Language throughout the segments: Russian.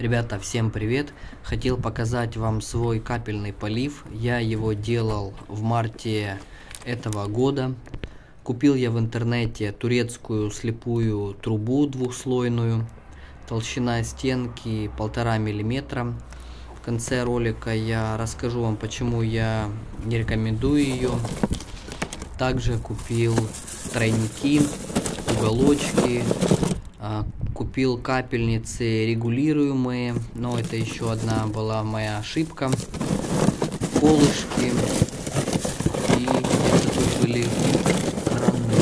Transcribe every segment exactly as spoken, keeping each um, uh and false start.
Ребята, всем привет! Хотел показать вам свой капельный полив. Я его делал в марте этого года. Купил я в интернете турецкую слепую трубу двухслойную. Толщина стенки полтора миллиметра. В конце ролика я расскажу вам, почему я не рекомендую ее. Также купил тройники, уголочки. Купил капельницы регулируемые, но это еще одна была моя ошибка. Колышки и это были краны.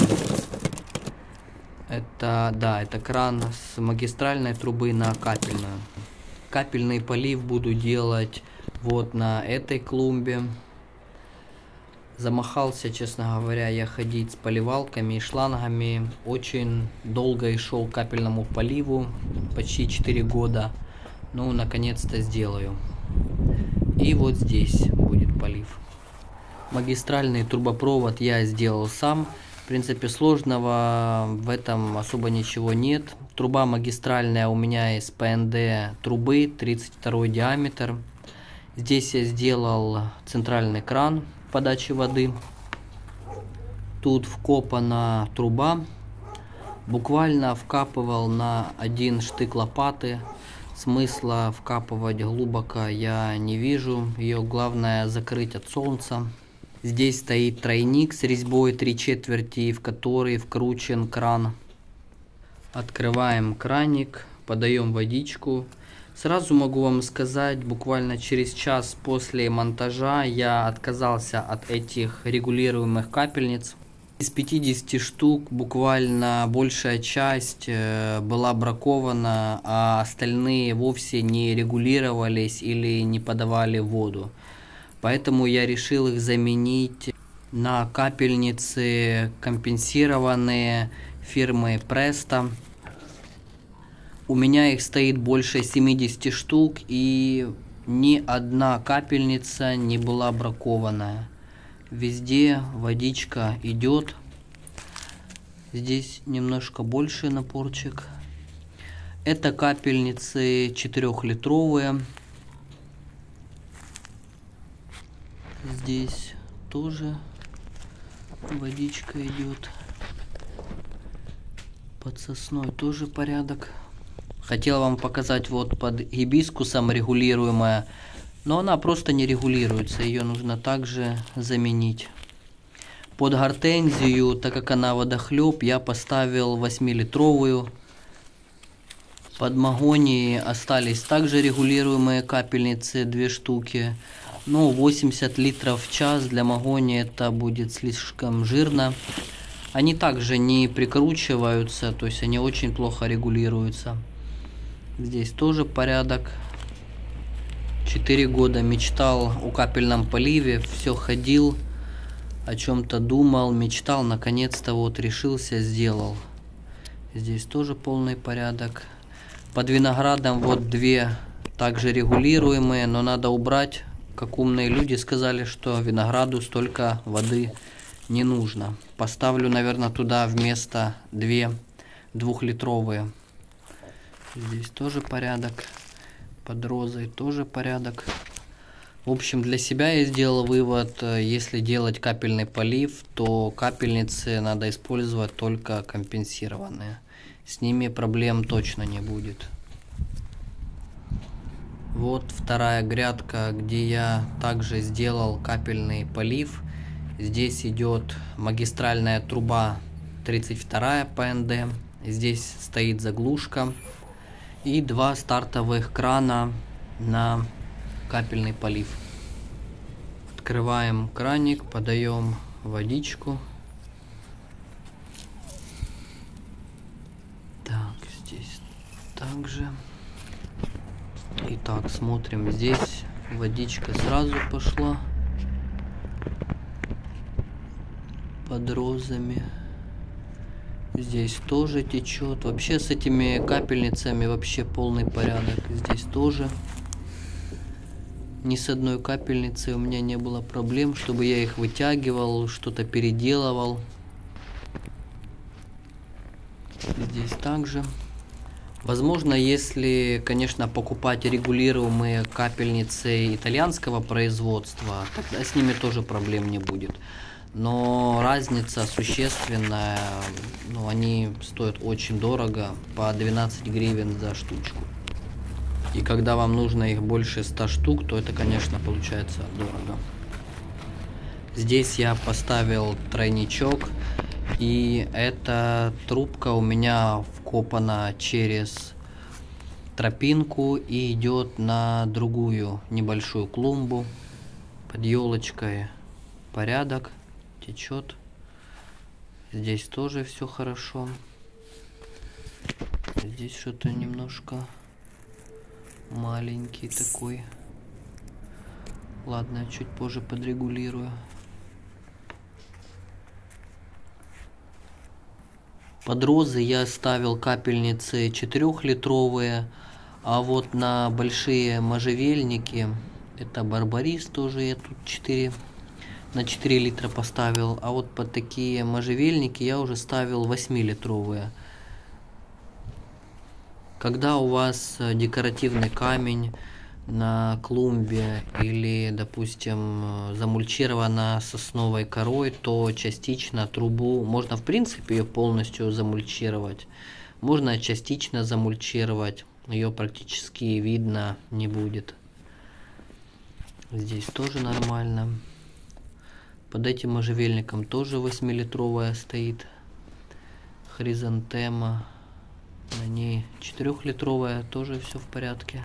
Это, да, это кран с магистральной трубы на капельную. Капельный полив буду делать вот на этой клумбе. Замахался, честно говоря, я ходить с поливалками и шлангами. Очень долго и шел к капельному поливу, почти четыре года. Ну, наконец-то сделаю. И вот здесь будет полив. Магистральный трубопровод я сделал сам. В принципе, сложного в этом особо ничего нет. Труба магистральная у меня из пэ эн дэ трубы, тридцать второй диаметр. Здесь я сделал центральный кран подачи воды. Тут вкопана труба. Буквально вкапывал на один штык лопаты. Смысла вкапывать глубоко я не вижу. Ее главное закрыть от солнца. Здесь стоит тройник с резьбой три четверти, в который вкручен кран. Открываем краник, подаем водичку. Сразу могу вам сказать, буквально через час после монтажа я отказался от этих регулируемых капельниц. Из пятидесяти штук буквально большая часть была бракована, а остальные вовсе не регулировались или не подавали воду. Поэтому я решил их заменить на капельницы компенсированные фирмы Presto. У меня их стоит больше семидесяти штук, и ни одна капельница не была бракованная. Везде водичка идет. Здесь немножко больше напорчик. Это капельницы четырехлитровые. Здесь тоже водичка идет. Под сосной тоже порядок. Хотел вам показать вот под гибискусом регулируемая, но она просто не регулируется, ее нужно также заменить. Под гортензию, так как она водохлеб, я поставил восьмилитровую. Под магонии остались также регулируемые капельницы, две штуки. Ну, восемьдесят литров в час для магонии это будет слишком жирно. Они также не прикручиваются, то есть они очень плохо регулируются. Здесь тоже порядок. Четыре года мечтал о капельном поливе, все ходил, о чем-то думал, мечтал, наконец-то вот решился, сделал. Здесь тоже полный порядок. Под виноградом вот две также регулируемые, но надо убрать. Как умные люди сказали, что винограду столько воды не нужно. Поставлю, наверное, туда вместо две двухлитровые. Здесь тоже порядок. Под розой тоже порядок. В общем, для себя я сделал вывод, если делать капельный полив, то капельницы надо использовать только компенсированные. С ними проблем точно не будет. Вот вторая грядка, где я также сделал капельный полив. Здесь идет магистральная труба тридцать вторая пэ эн дэ. Здесь стоит заглушка. И два стартовых крана на капельный полив. Открываем краник, подаем водичку. Так, здесь также. Итак, смотрим, здесь водичка сразу пошла под розами. Здесь тоже течет. Вообще с этими капельницами вообще полный порядок. Здесь тоже. Ни с одной капельницей у меня не было проблем, чтобы я их вытягивал, что-то переделывал. Здесь также. Возможно, если, конечно, покупать регулируемые капельницы итальянского производства, тогда с ними тоже проблем не будет. Но разница существенная, ну, они стоят очень дорого, по двенадцать гривен за штучку. И когда вам нужно их больше ста штук, то это, конечно, получается дорого. Здесь я поставил тройничок, и эта трубка у меня вкопана через тропинку и идет на другую небольшую клумбу. Под елочкой порядок, течет. Здесь тоже все хорошо. Здесь что-то немножко маленький такой. Ладно, чуть позже подрегулирую. Под розы я ставил капельницы четырехлитровые, а вот на большие можжевельники, это барбарис, тоже я тут четыре на четыре литра поставил, а вот под такие можжевельники я уже ставил восьмилитровые. Когда у вас декоративный камень на клумбе или, допустим, замульчирована сосновой корой, то частично трубу можно, в принципе, ее полностью замульчировать. Можно частично замульчировать, ее практически видно не будет. Здесь тоже нормально. Под этим можжевельником тоже восьмилитровая стоит хризантема. На ней четырехлитровая, тоже все в порядке.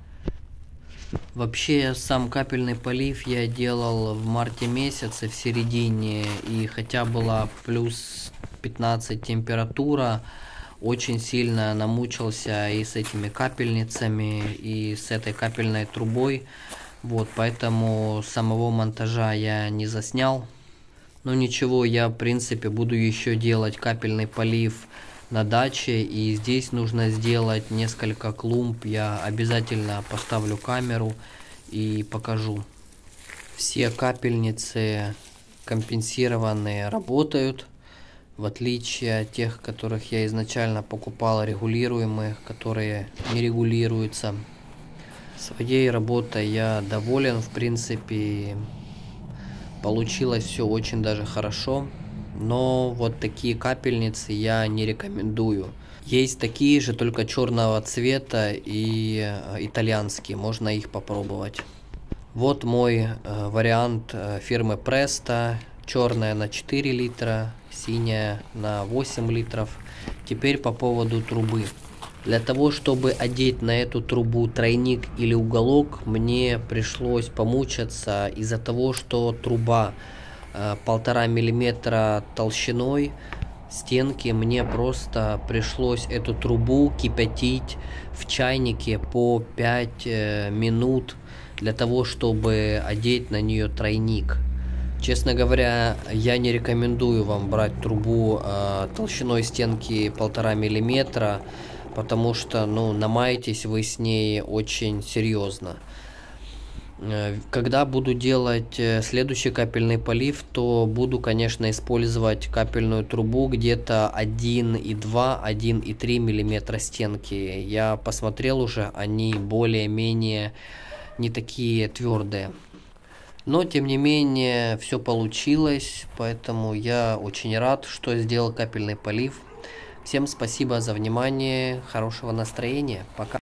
Вообще, сам капельный полив я делал в марте месяце, в середине, и хотя была плюс пятнадцать температура, очень сильно намучился и с этими капельницами, и с этой капельной трубой. Вот, поэтому самого монтажа я не заснял. Но ничего, я в принципе буду еще делать капельный полив на даче, и здесь нужно сделать несколько клумб. Я обязательно поставлю камеру и покажу. Все капельницы компенсированные работают, в отличие от тех, которых я изначально покупал регулируемых, которые не регулируются. Своей работой я доволен, в принципе, получилось все очень даже хорошо. Но вот такие капельницы я не рекомендую. Есть такие же, только черного цвета, и итальянские, можно их попробовать. Вот мой э, вариант э, фирмы Presto. Черная на четыре литра, синяя на восемь литров. Теперь по поводу трубы. Для того, чтобы одеть на эту трубу тройник или уголок, мне пришлось помучиться из-за того, что труба полтора миллиметра толщиной стенки. Мне просто пришлось эту трубу кипятить в чайнике по пять минут для того, чтобы одеть на нее тройник. Честно говоря, я не рекомендую вам брать трубу э, толщиной стенки полтора миллиметра, потому что, ну, намаетесь вы с ней очень серьезно. Когда буду делать следующий капельный полив, то буду, конечно, использовать капельную трубу где-то один и два — один и три миллиметра стенки. Я посмотрел уже, они более-менее не такие твердые. Но, тем не менее, все получилось, поэтому я очень рад, что сделал капельный полив. Всем спасибо за внимание, хорошего настроения, пока.